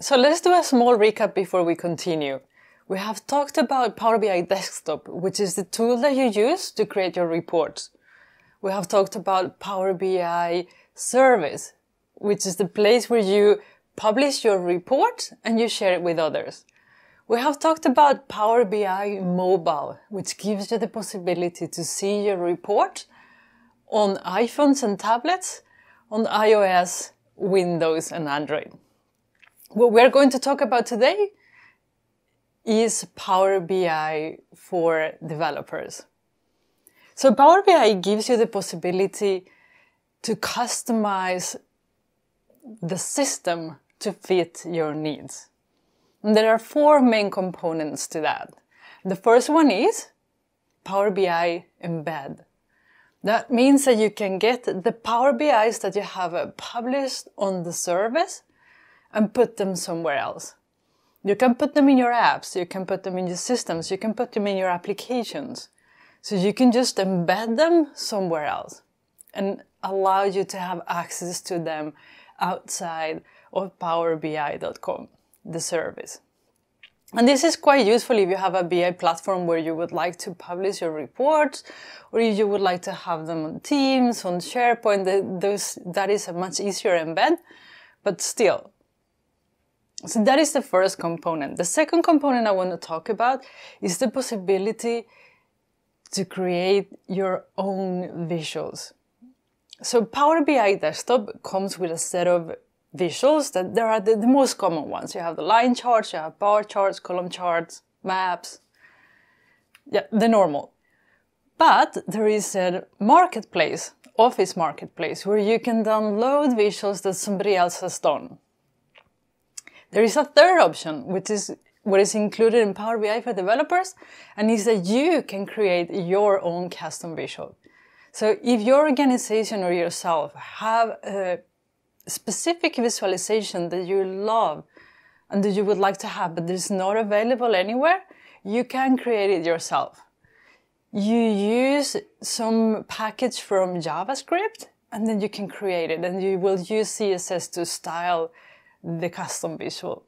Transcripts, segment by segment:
So let's do a small recap before we continue. We have talked about Power BI Desktop, which is the tool that you use to create your reports. We have talked about Power BI Service, which is the place where you publish your report and you share it with others. We have talked about Power BI Mobile, which gives you the possibility to see your report on iPhones and tablets, on iOS, Windows and Android. What we're going to talk about today is Power BI for developers. So Power BI gives you the possibility to customize the system to fit your needs. And there are 4 main components to that. The first one is Power BI Embed. That means that you can get the Power BIs that you have published on the service and put them somewhere else. You can put them in your apps, you can put them in your systems, you can put them in your applications. So you can just embed them somewhere else and allow you to have access to them outside of powerbi.com, the service. And this is quite useful if you have a BI platform where you would like to publish your reports, or if you would like to have them on Teams, on SharePoint. That is a much easier embed, but still. So that is the first component. The second component I want to talk about is the possibility to create your own visuals. So Power BI Desktop comes with a set of visuals that there are the most common ones. You have the line charts, you have bar charts, column charts, maps. Yeah, the normal. But there is a marketplace, Office Marketplace, where you can download visuals that somebody else has done. There is a third option, which is what is included in Power BI for developers, and is that you can create your own custom visual. So if your organization or yourself have a specific visualization that you love and that you would like to have, but it's not available anywhere, you can create it yourself. You use some package from JavaScript, and then you can create it, and you will use CSS to style the custom visual.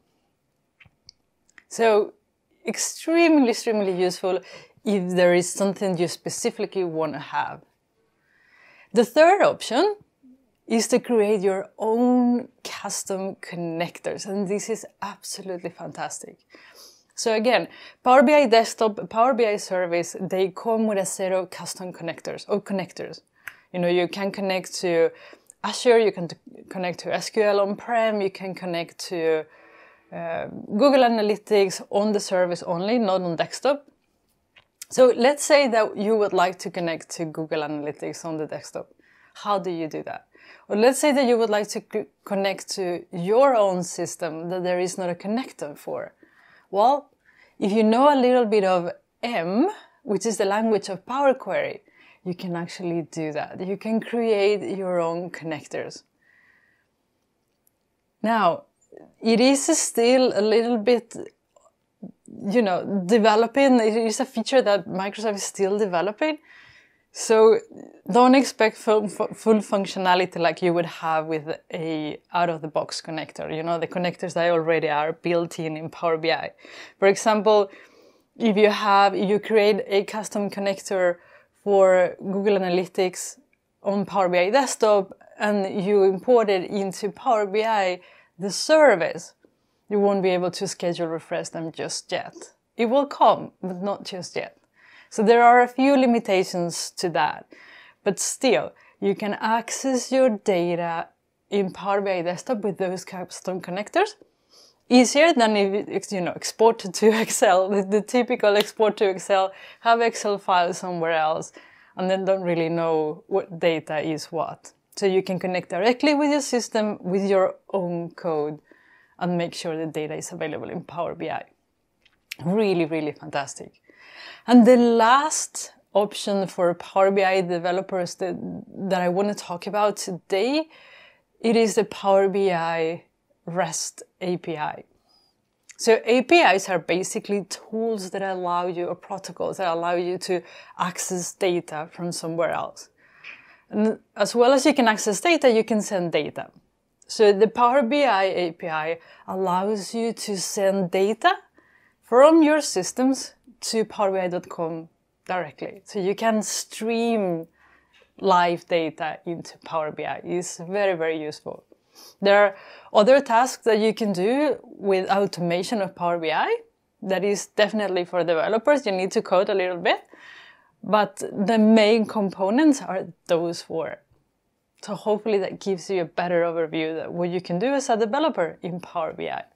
So extremely useful if there is something you specifically want to have. The third option is to create your own custom connectors, and this is absolutely fantastic. So again, Power BI Desktop, Power BI Service, they come with a set of custom connectors. You know, you can connect to Azure, you can connect to SQL on-prem, you can connect to Google Analytics on the service only, not on desktop. So let's say that you would like to connect to Google Analytics on the desktop. How do you do that? Or let's say that you would like to connect to your own system that there is not a connector for. Well, if you know a little bit of M, which is the language of Power Query, you can actually do that. You can create your own connectors. Now, it is still a little bit, developing. It is a feature that Microsoft is still developing. So don't expect full functionality like you would have with a out-of-the-box connector. You know, the connectors that already are built in Power BI. For example, if you create a custom connector for Google Analytics on Power BI Desktop and you import it into Power BI, the service, you won't be able to schedule refresh them just yet. It will come, but not just yet. So there are a few limitations to that, but still, you can access your data in Power BI Desktop with those custom connectors. Easier than if export to Excel, the typical export to Excel, have Excel files somewhere else, and then don't really know what data is what. So you can connect directly with your system with your own code and make sure the data is available in Power BI. Really fantastic. And the last option for Power BI developers that I want to talk about today, it is the Power BI REST API. So APIs are basically tools that allow you, or protocols that allow you to access data from somewhere else. And as well as you can access data, you can send data. So the Power BI API allows you to send data from your systems to powerbi.com directly. So you can stream live data into Power BI. It's very, very useful. There are other tasks that you can do with automation of Power BI. That is definitely for developers. You need to code a little bit. But the main components are those four. So hopefully that gives you a better overview of what you can do as a developer in Power BI.